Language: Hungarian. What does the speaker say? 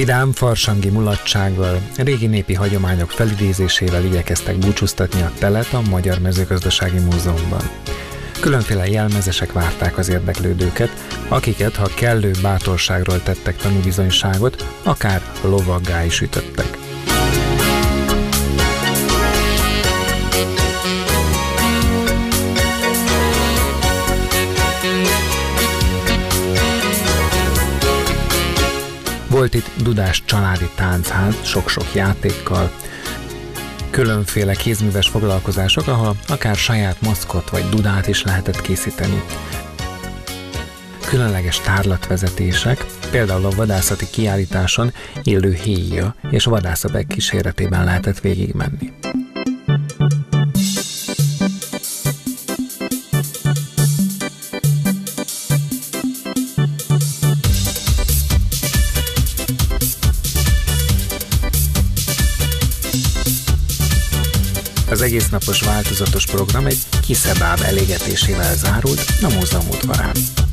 Vidám farsangi mulatsággal, régi népi hagyományok felidézésével igyekeztek búcsúztatni a telet a Magyar Mezőgazdasági Múzeumban. Különféle jelmezesek várták az érdeklődőket, akiket, ha kellő bátorságról tettek tanúbizonyságot, akár lovaggá is ütöttek. Volt itt dudás családi táncház, sok-sok játékkal, különféle kézműves foglalkozások, ahol akár saját maszkot vagy dudát is lehetett készíteni. Különleges tárlatvezetések, például a vadászati kiállításon élő héja és vadászabek kíséretében lehetett végigmenni. Az egésznapos változatos program egy kiszebáb elégetésével zárult a múzeum udvarán.